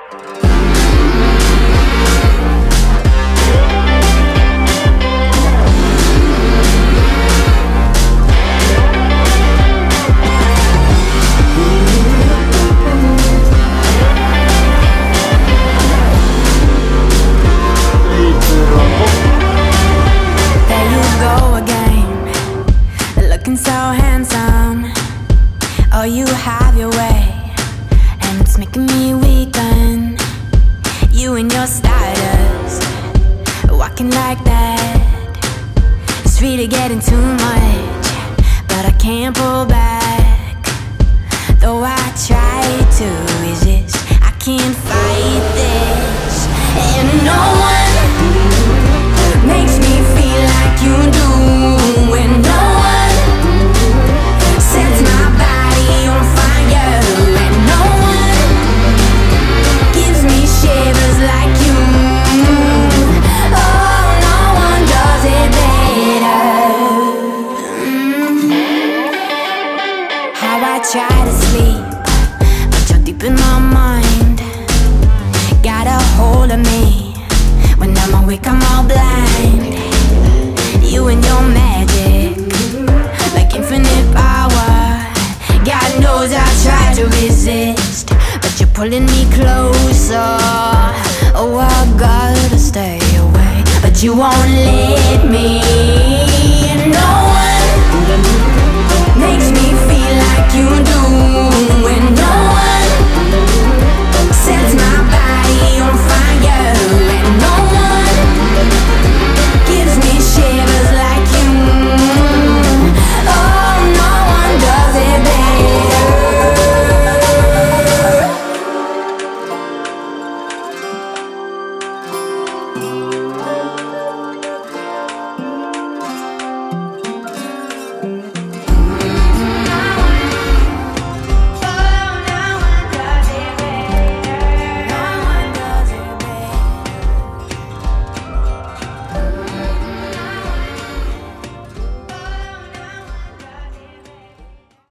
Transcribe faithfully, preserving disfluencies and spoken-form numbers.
Oh, you have your way, and it's making me weaken. You and your status, walking like that. It's really getting too much, but I can't pull back. Though I try to resist, I can't fight this. And no one makes me feel like you do. And no one sets my body on fire. And no one gives me shivers like you. Oh, no one does it better. mm. How I try to sleep, but you're deep in my mind. Got a hold of me. When I'm awake I'm all blind. You and your magic, like infinite power. God knows I tried to resist, but you're pulling me closer. Oh, I gotta stay away, but you won't let me. No one makes me feel like you do.